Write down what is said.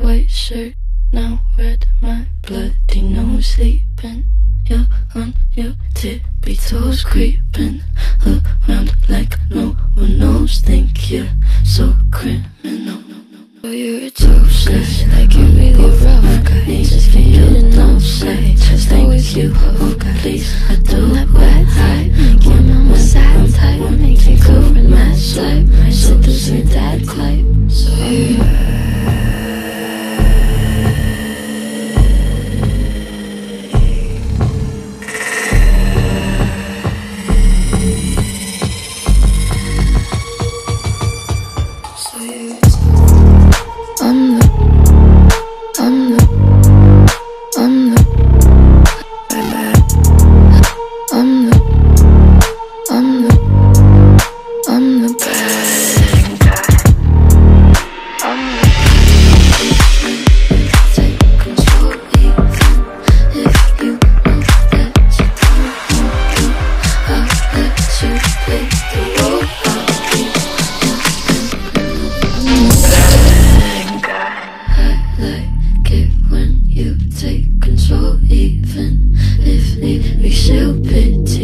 white shirt, now red, my bloody nose sleeping. You're on your tippy toes, creeping around like no one knows. Think you're so criminal. Oh, you're a toast guy, like you're really rough guy. Just can't get enough sight. Just thank you, oh God. Please, I do that bad type. Make your mama sad type. Make your girlfriend mad type. Seduce your dad type. So take control, even if we still pity.